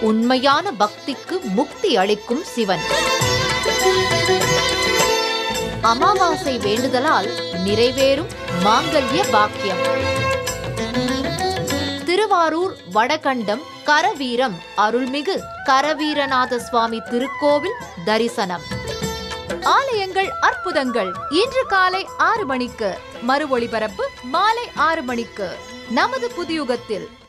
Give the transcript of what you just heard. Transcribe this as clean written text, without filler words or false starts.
உண்மையான பக்திக்கு முக்தி அளிக்கும் சிவன். அமாவாசை வேண்டுதலால் நிறைவேறும் மாங்கல்ய பாக்கியம். திருவாரூர் வடகண்டம் கரவீரம் அருள்மிகு கரவீரநாத சுவாமி திருக்கோவில் தரிசனம். ஆலயங்கள் அற்புதங்கள் இன்று காலை 6 மணிக்கு, மறு ஒளிபரப்பு மாலை 6 மணிக்கு நமது புதியுகத்தில்.